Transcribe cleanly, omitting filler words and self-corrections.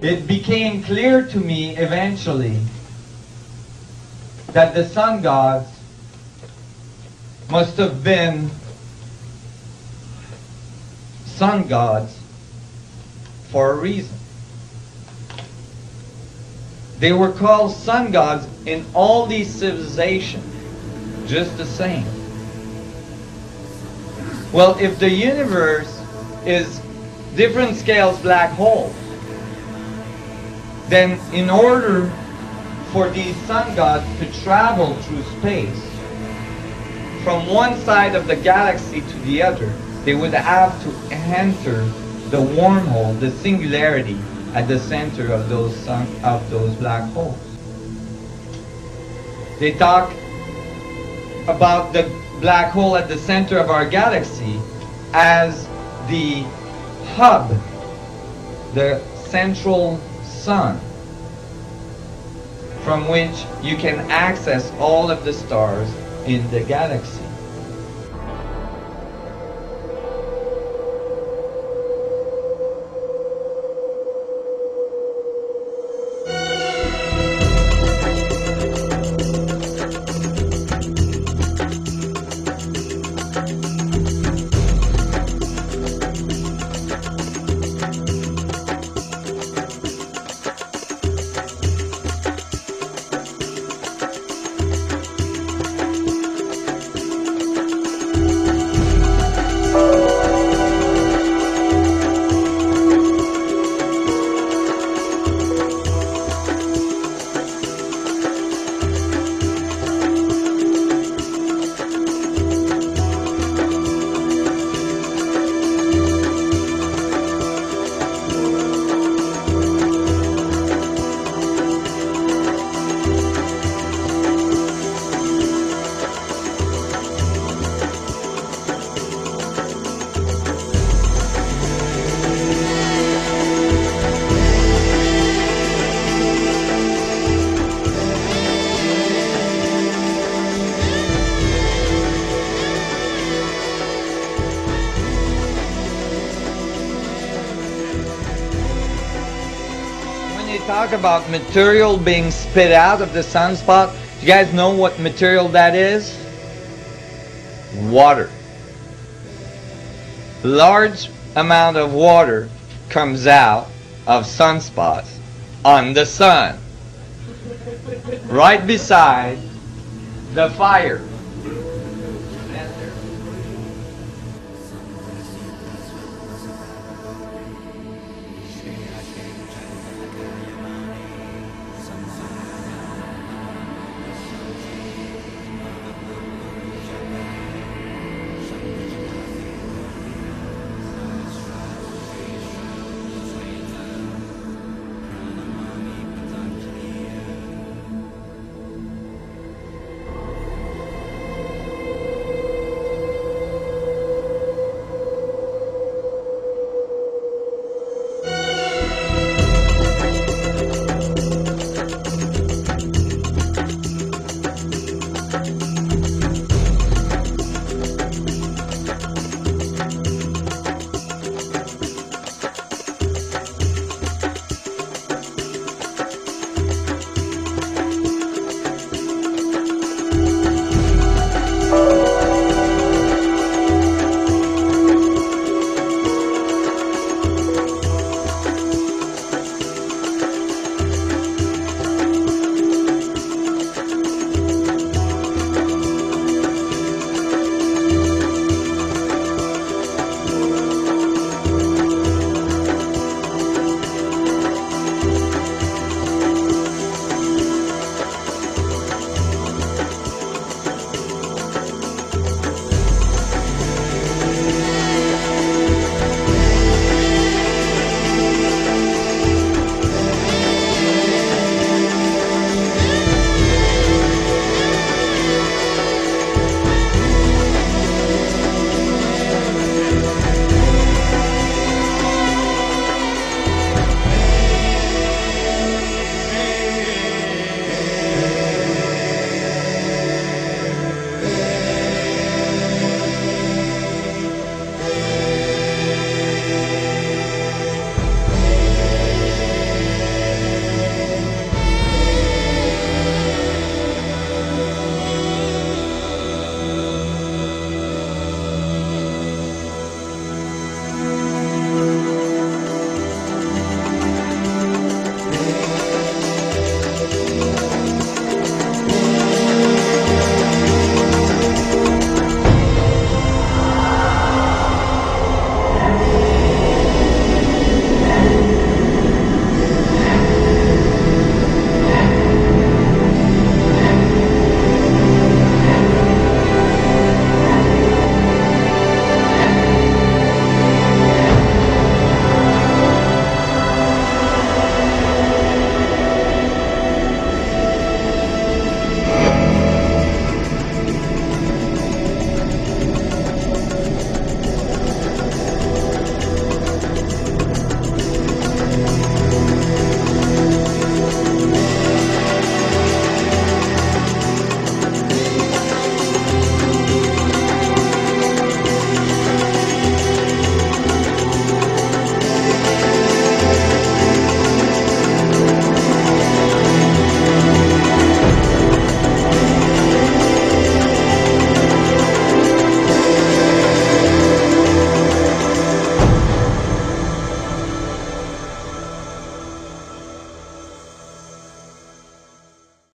it became clear to me eventually that the sun gods must have been sun gods for a reason. They were called sun gods in all these civilizations, just the same. Well, if the universe is different scales black holes, then in order for these sun gods to travel through space from one side of the galaxy to the other, they would have to enter the wormhole, the singularity at the center of those black holes. They talk about the black hole at the center of our galaxy as the hub, the central sun, from which you can access all of the stars in the galaxy. Talk about material being spit out of the sunspot. Do you guys know what material that is? Water. Large amount of water comes out of sunspots on the sun, right beside the fire.